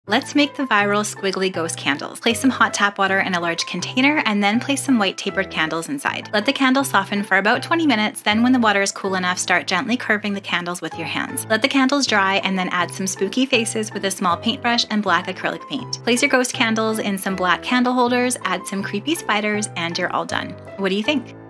Let's make the viral squiggly ghost candles. Place some hot tap water in a large container and then place some white tapered candles inside. Let the candles soften for about 20 minutes, then when the water is cool enough, start gently curving the candles with your hands. Let the candles dry and then add some spooky faces with a small paintbrush and black acrylic paint. Place your ghost candles in some black candle holders, add some creepy spiders, and you're all done. What do you think?